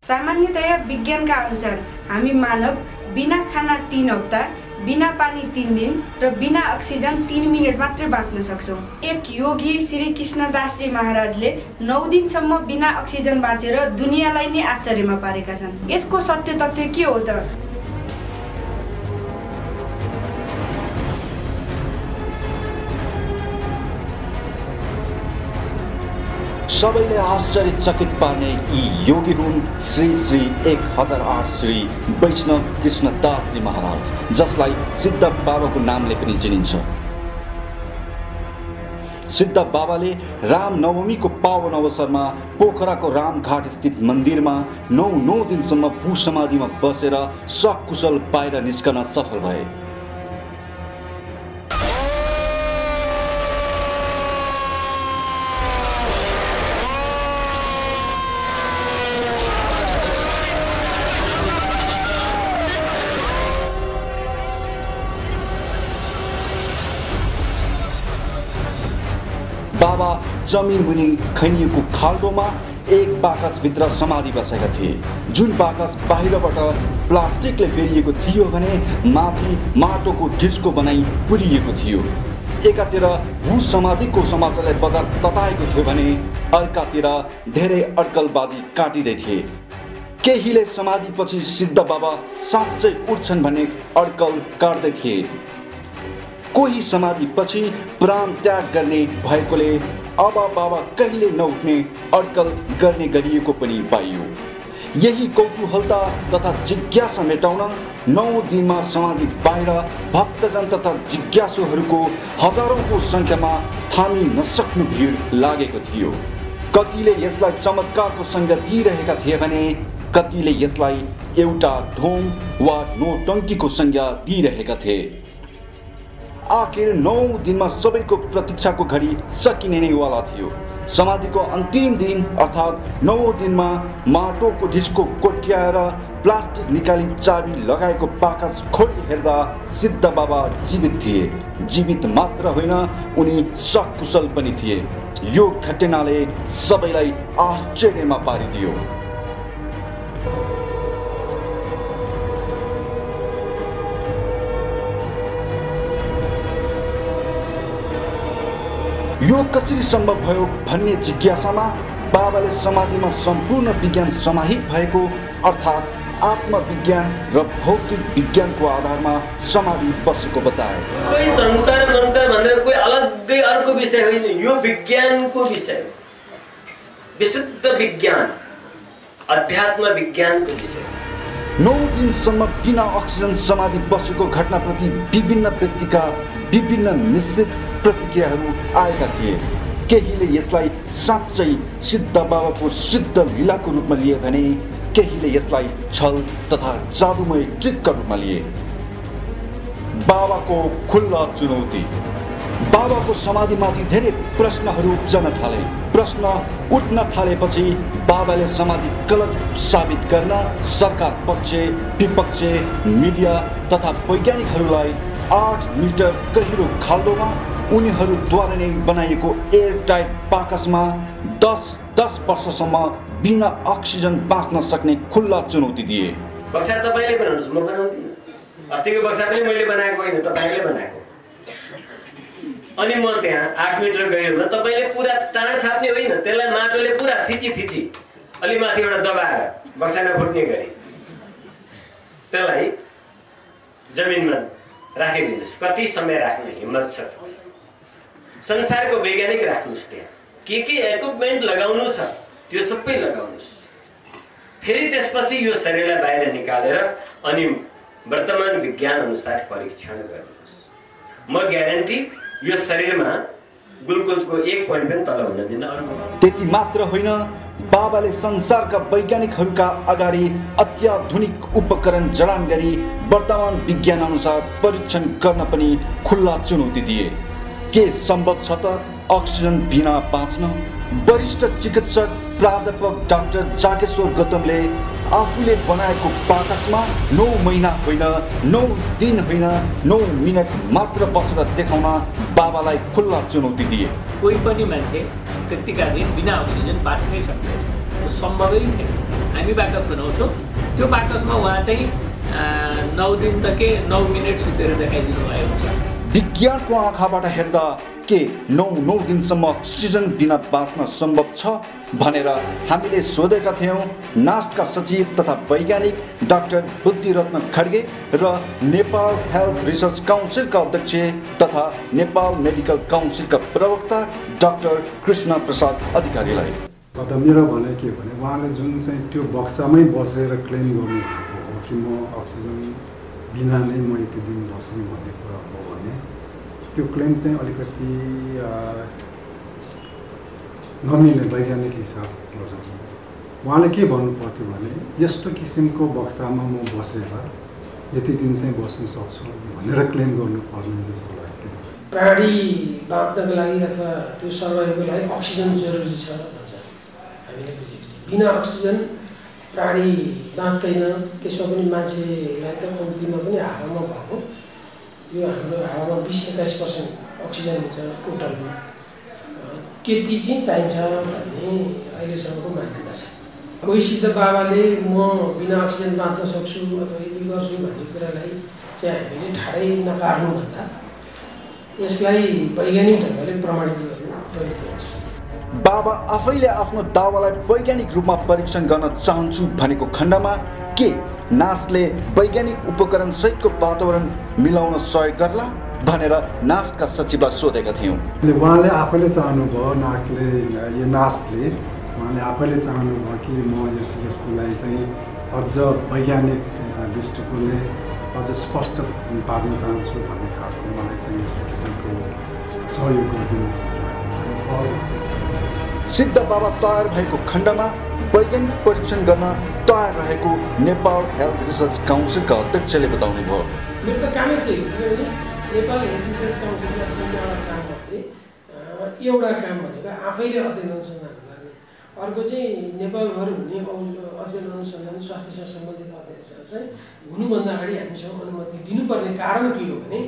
सामान्यतया विज्ञानका अनुसार हामी मानव बिना खाना 3 हप्ता, बिना पानी 3 दिन र बिना अक्सिजन 3 मिनेट मात्रै बाँच्न सक्छौं। एक योगी श्री कृष्णदासजी महाराजले 9 दिनसम्म बिना अक्सिजन बाँचेर दुनियाँलाई नै आश्चर्यमा पारेका छन्। यसको सत्य तथ्य के हो त? सबैले आश्चर्यचकित पार्ने यी योगी हुन् श्री 1008 श्री वैष्णव कृष्णदासजी महाराज, जसलाई सिद्ध बाबाको नामले पनि चिनिन्छ। सिद्ध बाबाले रामनवमीको पावन अवसरमा पोखराको रामघाट स्थित मन्दिरमा 9 दिनसम्म भूसमाधिमा बसेर सकुशल बाहिर निस्कन सफल भए। बाबा जमिन मुनि खनिएको खाल्डोमा एक बाकसभित्र समाधि बसेका थिए। जुन बाकस बाहिरबाट प्लास्टिकले बेरिएको थियो भने माथि माटोको ढिस्को बनाई पुरिएको थियो। एकातिर भू समाधिको समाचारले बजार तताएको थियो भने अर्कातिर धेरै अड्कलबाजी काटिँदै थिए। केहीले समाधिपछि सिद्ध बाबा साँच्चै उठ्छन् भन्ने अड्कल काट्दै थिए। कोही समाधिपछि प्राण त्याग गर्ने भएकोले अब बाबा कहिले नउठ्ने अड्कल गर्ने गरिएको पनि पाइयो। यही कौतूहलता तथा जिज्ञासा मेटाउन 9 दिनमा समाधि बाहिर भक्तजन तथा जिज्ञासुहरूको हजारौंको संख्यामा थामी नसक्नु भिड लागेको थियो। कतिले यसलाई चमत्कारको संज्ञा दिइरहेका थिए भने कतिले यसलाई एउटा ढोङ वा नौटङ्कीको संज्ञा दिइरहेका थिए। आखिर 9 दिनमा सबैको प्रतीक्षाको घडी सकिने नै वाला थियो। समाधिको अन्तिम दिन अर्थात् 9 दिनमा माटोको ढिस्को कोट्याएर प्लास्टिक निकाली चाबी लगाएको बाकस खोली हेर्दा सिद्ध बाबा जीवित थिए। जीवित मात्र होइन, उनी सकुशल पनि थिए। यो घटनाले सबैलाई आश्चर्यमा पारिदियो। यो कसरी सम्भव भयो भन्ने जिज्ञासामा बाबाले समाधिमा सम्पूर्ण विज्ञान समाहित भएको अर्थात् आत्मविज्ञान र भौतिक विज्ञानको आधारमा समाधि बसेको बताए। कोही संसार मन्त्र भनेर कोही अलग्गै अर्को विषय होइन, यो विज्ञानको विषय, विशुद्ध विज्ञान, अध्यात्म विज्ञानको विषय। 9 दिनसम्म बिना अक्सिजन समाधि बसेको घटनाप्रति विभिन्न व्यक्तिका विभिन्न मिश्रित प्रतिक्रियाहरू आएका थिए। केहीले यसलाई साँच्चै सिद्ध बाबाको सिद्ध लीलाको रूपमा लिए भने केहीले यसलाई छल तथा जादुमय ट्रिकका रूपमा लिए। बाबाको खुल्ला चुनौती। बाबाको समाधिमाथि धेरै प्रश्नहरू उब्जन थाले। प्रश्न उठ्न थालेपछि बाबाले समाधि गलत साबित गर्न सरकार पक्ष, विपक्ष, मिडिया तथा वैज्ञानिकहरूलाई 8 मिटर गहिरो खाल्डोमा उनीहरूद्वारा नै बनाइएको एयरटाइट बाकसमा 10 वर्षसम्म बिना अक्सिजन बाँच्न सक्ने खुल्ला चुनौती दिए। बक्सा तपाईले बनाउनुस्, म बनाउँदिन। अस्तिको बक्सा पनि मैले बनाएको होइन, तपाईले बनाएको। अनि म त्यहाँ 8 मिटर गहिरोमा तपाईले पुरा टाढ थाप्ने होइन, त्यसलाई माटोले पुरा थिची अलि माथिबाट दबाएर बक्सा नफुट्ने गरी त्यसलाई जमिनमा राखिदिनुस्। कति समय राख्ने हिम्मत छ? संसारको वैज्ञानिक राख्नुस्। त्यहाँ के इक्विपमेन्ट लगाउनु छ त्यो सबै लगाउनुस्। फेरि त्यसपछि यो शरीरलाई बाहिर निकालेर अनि वर्तमान विज्ञान अनुसार परीक्षण गर्नुहोस्। म ग्यारेन्टी यो शरीरमा ग्लुकोजको 1 पोइन्ट पनि तल हुन दिन। त्यति मात्र होइन, बाबाले संसारका वैज्ञानिकहरूका अगाडि अत्याधुनिक उपकरण जडान गरी वर्तमान विज्ञान अनुसार परीक्षण गर्न पनि खुल्ला चुनौती दिए। के सम्भव छ त अक्सिजन बिना बाँच्न? वरिष्ठ चिकित्सक प्राध्यापक डाक्टर जागेश्वर गौतमले आफूले बनाएको बाकसमा 9 महिना होइन, 9 दिन होइन, 9 मिनट मात्र बसेर देखाउन बाबालाई खुल्ला चुनौती दिए। कोही पनि मान्छे त्यतिका दिन बिना अक्सिजन बाँच्नै सक्दैन, सम्भवै छैन। हामी बाकस बनाउँछौँ। त्यो बाकसमा उहाँ चाहिँ 9 दिन त के 9 मिनेट सुतेर देखाइदिनु भएको छ। विज्ञानको आँखाबाट हेर्दा के 9 दिनसम्म अक्सिजन बिना बाँच्न सम्भव छ भनेर हामीले सोधेका थियौँ नास्टका सचिव तथा वैज्ञानिक डाक्टर बुद्धिरत्न खड्गे र नेपाल हेल्थ रिसर्च काउन्सिलका अध्यक्ष तथा नेपाल मेडिकल काउन्सिलका प्रवक्ता डाक्टर कृष्ण प्रसाद अधिकारीलाई। मेरो भनाइ के भने उहाँले जुन चाहिँ त्यो बक्सामै बसेर क्लेम गर्नुभएको हो कि म अक्सिजन बिना नै म यति दिन बस्ने भन्ने कुरा हो भने त्यो क्लेम चाहिँ अलिकति नमिल्ने वैज्ञानिक हिसाब उहाँले के भन्नु पर्थ्यो भने यस्तो किसिमको बक्सामा म बसेर यति दिन चाहिँ बस्न सक्छु भनेर क्लेम गर्नुपर्ने जस्तो लाग्छ। प्राणी बाँच्नको लागि अथवा त्यो सर्भाइभको लागि अक्सिजन जरुरी छ भन्छ हामीले बुझेको छ। बिना अक्सिजन प्राणी बाँच्दैन। त्यसमा पनि मान्छेलाई त कम्तीमा पनि हावामा भएको यो हाम्रो हावामा 20-21% अक्सिजन हुन्छ टोटलमा। त्यति चाहिँ चाहिन्छ भन्ने अहिलेसम्मको मान्यता छ। कोही सिद्ध बाबाले म बिना अक्सिजन बाँच्न सक्छु अथवा यति गर्छु भन्ने कुरालाई चाहिँ हामीले ठाडै नकार्नुभन्दा यसलाई वैज्ञानिक ढङ्गले प्रमाणित गर्नु प्रयोग गर्छ। बाबा आफैले आफ्नो दावालाई वैज्ञानिक रूपमा परीक्षण गर्न चाहन्छु भनेको खण्डमा के नास्टले वैज्ञानिक उपकरण सहितको वातावरण मिलाउन सहयोग गर्ला भनेर नास्टका सचिवलाई सोधेका थियौँ। उहाँले आफैले चाहनुभयो नास्टले उहाँले आफैले चाहनुभयो कि म यसको लागि चाहिँ अझ वैज्ञानिक दृष्टिकोणले अझ स्पष्ट पार्न चाहन्छु भन्ने खालको मलाई चाहिँ यस्तो किसिमको सहयोग गरिदिनु। सिद्ध बाबा तयार भएको खण्डमा वैज्ञानिक परीक्षण गर्न तयार रहेको नेपाल हेल्थ रिसर्च काउन्सिलका अध्यक्षले बताउनु भयो। मेरो त कामै त्यही हो किनभने नेपाल हेल्थ रिसर्च काउन्सिलले काम गर्ने एउटा काम भनेको आफैले अध्ययन अनुसन्धान गर्ने, अर्को चाहिँ नेपालभर हुने अध्ययन अनुसन्धान स्वास्थ्यसँग सम्बन्धित अध्ययन चाहिँ हुनुभन्दा अगाडि हामीसँग अनुमति दिनुपर्ने कारण के हो भने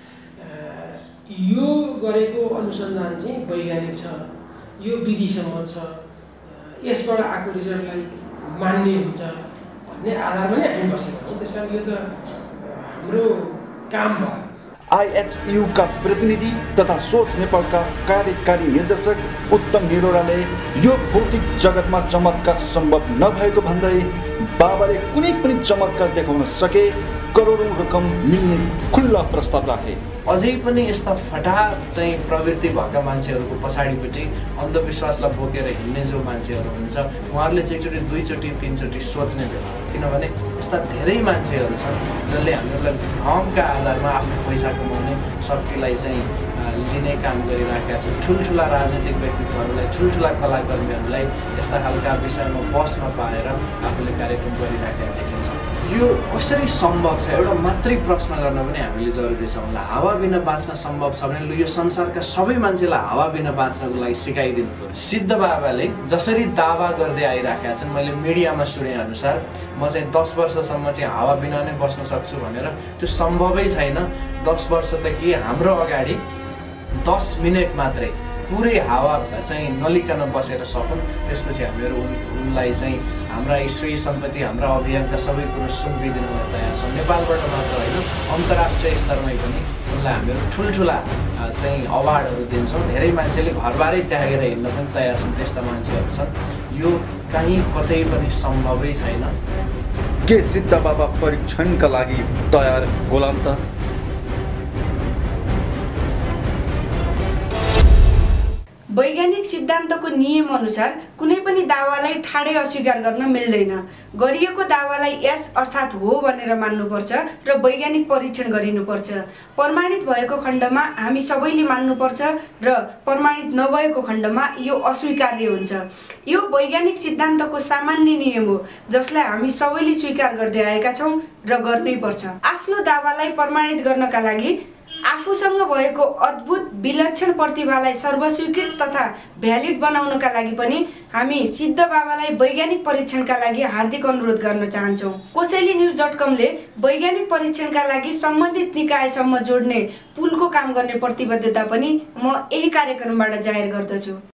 यो गरेको अनुसन्धान चाहिँ वैज्ञानिक छ, यो विधिसम्मत छ, यसबाट आएको रिजल्टलाई मान्ने हुन्छ भन्ने आधारमा नै हामी बसेका छौँ। त्यस कारण यो त हाम्रो काम भयो। आइएचयू का प्रतिनिधि तथा सोच नेपालका कार्यकारी निर्देशक उत्तम निरोराले यो भौतिक जगतमा चमत्कार सम्भव नभएको भन्दै बाबाले कुनै पनि चमत्कार देखाउन सके करोडौं रकम मिल्ने खुल्ला प्रस्ताव राखे। अझै पनि यस्ता फटाहा चाहिँ प्रवृत्ति भएका मान्छेहरूको पछाडिपट्टि अन्धविश्वासलाई बोकेर हिँड्ने जो मान्छेहरू हुन्छ उहाँहरूले चाहिँ एकचोटि 2 चोटि 3 चोटि सोच्ने बेला, किनभने यस्ता धेरै मान्छेहरू छन् जसले हामीहरूलाई भ्रमका आधारमा आफ्नो पैसा कमाउने शक्तिलाई चाहिँ लिने काम गरिराखेका छन्। ठुल्ठुला राजनीतिक व्यक्तित्वहरूलाई, ठुल्ठुला कलाकर्मीहरूलाई यस्ता खालका विषयमा बस्न पाएर आफूले कार्यक्रम गरिराखेका देखिन्छ। यो कसरी सम्भव छ एउटा मात्रै प्रश्न गर्न पनि हामीले जरुरी छ। उनलाई हावा बिना बाँच्न सम्भव छ भने यो संसारका सबै मान्छेलाई हावा बिना बाँच्नको लागि सिकाइदिनु पर्छ। सिद्ध बाबाले जसरी दावा गर्दै आइराखेका छन्, मैले मिडियामा सुने अनुसार म चाहिँ 10 वर्षसम्म चाहिँ हावा बिना नै बस्न सक्छु भनेर, त्यो सम्भवै छैन। 10 वर्ष त के, हाम्रो अगाडि 10 मिनेट मात्रै पुरै हावा चाहिँ नलिकन बसेर सकुन्, त्यसपछि हामीहरू उनलाई चाहिँ हाम्रा श्रेय सम्पत्ति, हाम्रा अभियानका सबै कुरो सुम्पिदिन तयार छौँ। नेपालबाट मात्र होइन, अन्तर्राष्ट्रिय स्तरमै पनि उनलाई हामीहरू ठुल्ठुला चाहिँ अवार्डहरू दिन्छौँ। धेरै मान्छेले घरबारै त्यागेर हिँड्न पनि तयार छन्, त्यस्ता मान्छेहरू छन्। यो कहीँ कतै पनि सम्भवै छैन। के सिद्ध बाबा परीक्षणका लागि तयार होलान् त? वैज्ञानिक सिद्धान्तको नियम अनुसार कुनै पनि दावालाई ठाडै अस्वीकार गर्न मिल्दैन। गरिएको दावालाई यस अर्थात् हो भनेर मान्नुपर्छ र वैज्ञानिक परीक्षण गरिनुपर्छ। प्रमाणित भएको खण्डमा हामी सबैले मान्नुपर्छ र प्रमाणित नभएको खण्डमा यो अस्वीकार्य हुन्छ। यो वैज्ञानिक सिद्धान्तको सामान्य नियम हो जसलाई हामी सबैले स्वीकार गर्दै आएका छौँ र गर्नै पर्छ। आफ्नो दावालाई प्रमाणित गर्नका लागि आफूसँग भएको अद्भुत विलक्षण प्रतिभालाई सर्वस्वीकृत तथा भ्यालिड बनाउनका लागि पनि हामी सिद्ध बाबालाई वैज्ञानिक परीक्षणका लागि हार्दिक अनुरोध गर्न चाहन्छौँ। कोसेलीन्युज.com ले वैज्ञानिक परीक्षणका लागि सम्बन्धित निकायसम्म जोड्ने पुलको काम गर्ने प्रतिबद्धता पनि म यही कार्यक्रमबाट जाहेर गर्दछु।